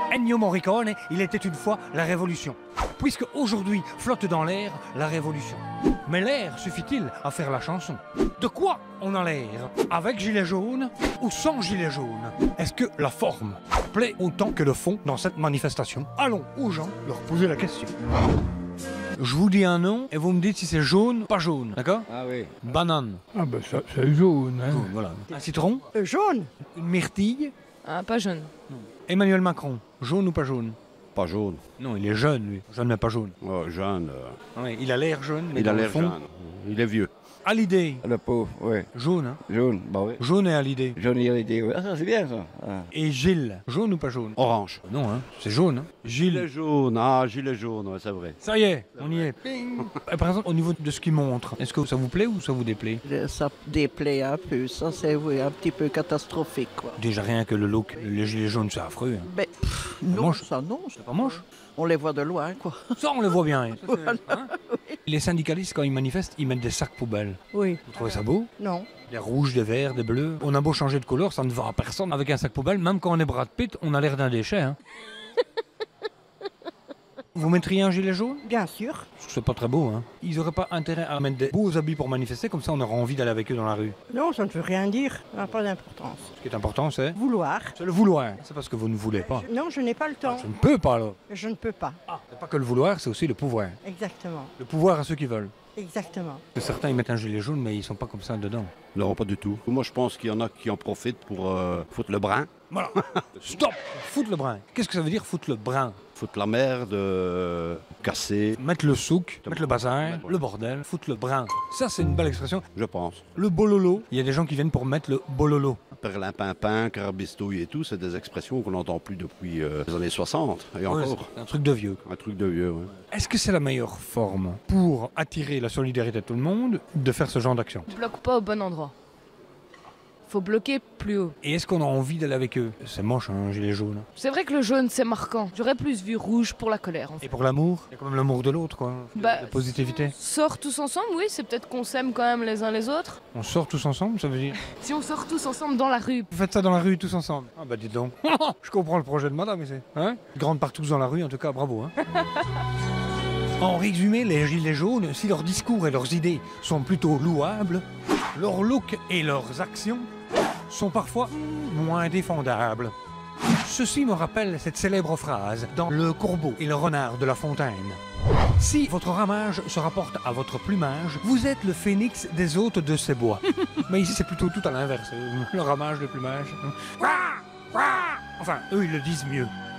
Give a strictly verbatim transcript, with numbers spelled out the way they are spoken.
Ennio Morricone, il était une fois la révolution. Puisque aujourd'hui flotte dans l'air la révolution. Mais l'air suffit-il à faire la chanson? De quoi on a l'air? Avec gilet jaune ou sans gilet jaune? Est-ce que la forme plaît autant que le fond dans cette manifestation? Allons aux gens leur poser la question. Je vous dis un nom et vous me dites si c'est jaune ou pas jaune, d'accord? Ah oui. Banane. Ah ben ça, c'est jaune, hein. Jaune, voilà. Un citron? Euh, jaune. Une myrtille? Ah, pas jaune. Emmanuel Macron, jaune ou pas jaune? Pas jaune. Non, il est jeune, lui. Jaune mais pas jaune. Oh, jaune. euh, Ouais, il a l'air jaune, mais il dans a le l'air fond... jaune. Il est vieux. Hallyday, Le pauvre, oui. jaune, hein? Jaune, bah oui. Jaune et Hallyday. Jaune et Hallyday, oui. Ah, ça c'est bien ça. Ah. Et Gilles, jaune ou pas jaune? Orange. Non, hein, c'est jaune. Hein. Gilet Gilles, jaune. Ah, gilet jaune, ouais, c'est vrai. ça y est, on y est. Ping. Et par exemple, au niveau de ce qu'il montre, est-ce que ça vous plaît ou ça vous déplaît? Ça déplaît un peu, ça c'est oui, un petit peu catastrophique quoi. Déjà rien que le look, les gilets jaunes, c'est affreux. Hein. Mais pff, non, moche. ça non, C'est pas moche. on les voit de loin quoi. Ça, on le voit bien. Hein. Hein. Les syndicalistes, quand ils manifestent, ils mettent des sacs poubelles. Oui. Vous trouvez ça beau? Non. Des rouges, des verts, des bleus. On a beau changer de couleur, ça ne va à personne. Avec un sac poubelle, même quand on est Brad Pitt, on a l'air d'un déchet. Hein. Vous mettriez un gilet jaune? Bien sûr. C'est pas très beau, hein. Ils auraient pas intérêt à mettre des beaux habits pour manifester, comme ça on aura envie d'aller avec eux dans la rue. Non, ça ne veut rien dire. Ça n'a pas d'importance. Ce qui est important, c'est... Vouloir. C'est le vouloir. C'est parce que vous ne voulez pas. Non, je n'ai pas le temps. Je ne peux pas, alors. Je ne peux pas. Ah, c'est pas que le vouloir, c'est aussi le pouvoir. Exactement. Le pouvoir à ceux qui veulent. Exactement. Certains, ils mettent un gilet jaune, mais ils sont pas comme ça dedans. Non, pas du tout. Moi, je pense qu'il y en a qui en profitent pour euh, foutre le brin, Voilà. Stop. Foutre le brin. Qu'est-ce que ça veut dire, foutre le brin? foutre la merde, euh, casser, Mettre le souk, mettre le bazar, le bordel, foutre le brin. Ça, c'est une belle expression. je pense. Le bololo. Il y a des gens qui viennent pour mettre le bololo. Perlimpinpin, carabistouille et tout, c'est des expressions qu'on n'entend plus depuis euh, les années soixante. Et Ouais, encore, c'est un truc de vieux. un truc de vieux. Ouais. Est-ce que c'est la meilleure forme pour attirer la solidarité de tout le monde de faire ce genre d'action? Bloque pas au bon endroit. Faut bloquer plus haut. Et est-ce qu'on a envie d'aller avec eux? C'est moche, hein, un gilet jaune. C'est vrai que le jaune, c'est marquant. J'aurais plus vu rouge pour la colère, en fait. Et pour l'amour? Il y a quand même l'amour de l'autre, quoi. Bah, La positivité. Sort tous ensemble, oui, c'est peut-être qu'on s'aime quand même les uns les autres. On sort tous ensemble, ça veut dire? Si on sort tous ensemble dans la rue. Vous faites ça dans la rue tous ensemble? Ah bah dites donc. Je comprends le projet de madame ici. Hein? Grande partout dans la rue, en tout cas, bravo. Hein? En résumé, les gilets jaunes, si leurs discours et leurs idées sont plutôt louables, leur look et leurs actions sont parfois moins défendables. Ceci me rappelle cette célèbre phrase dans Le Corbeau et le renard de La Fontaine. Si votre ramage se rapporte à votre plumage, vous êtes le phénix des hôtes de ces bois. Mais ici, c'est plutôt tout à l'inverse. Le ramage, le plumage. Enfin, eux, ils le disent mieux.